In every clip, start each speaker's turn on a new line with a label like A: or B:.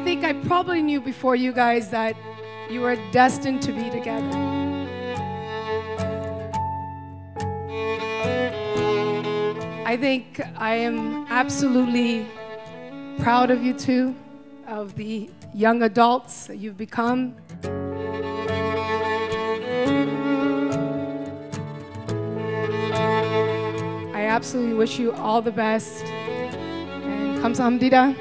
A: think I probably knew before you guys that you were destined to be together. I think I am absolutely proud of you two, of the young adults that you've become. I absolutely wish you all the best. And 감사합니다.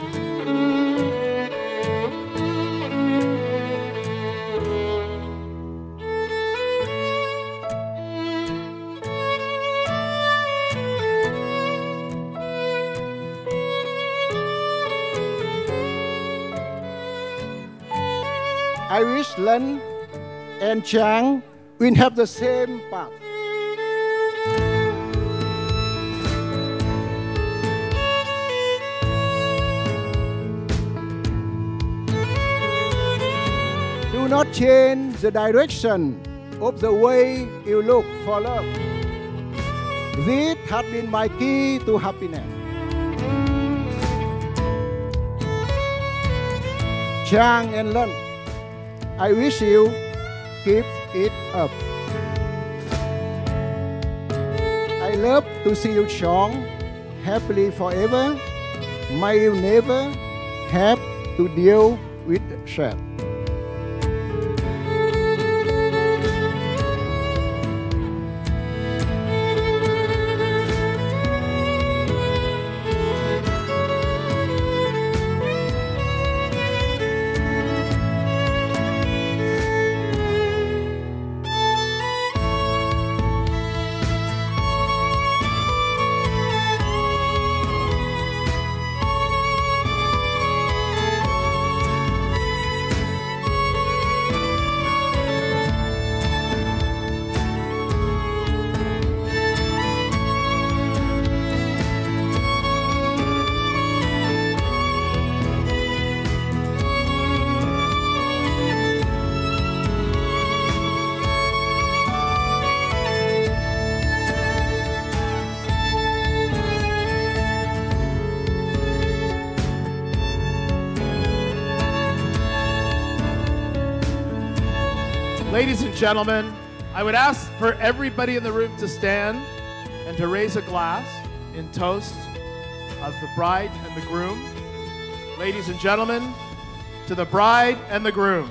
B: I wish Lan and Trang will have the same path. Do not change the direction of the way you look for love. This has been my key to happiness. Trang and Lan, I wish you keep it up. I love to see you strong, happily forever. May you never have to deal with sad.
C: Ladies and gentlemen, I would ask for everybody in the room to stand and to raise a glass in toast of the bride and the groom. Ladies and gentlemen, to the bride and the groom.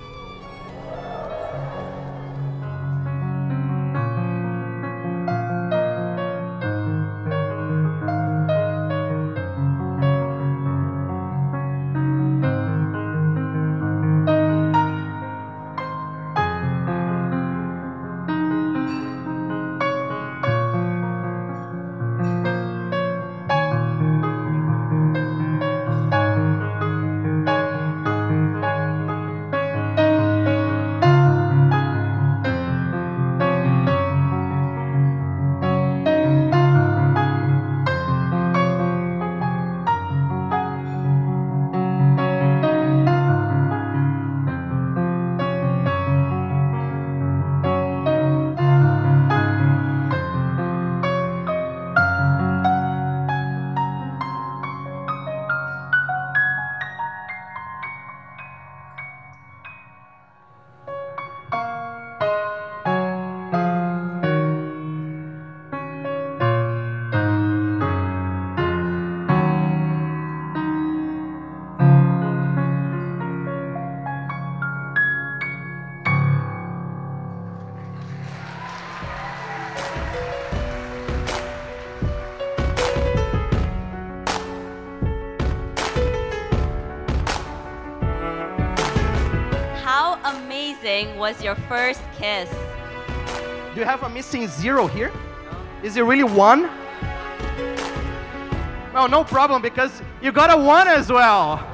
D: How amazing was your first kiss?
E: Do you have a missing zero here? Is it really one? Well, no problem, because you got a one as well.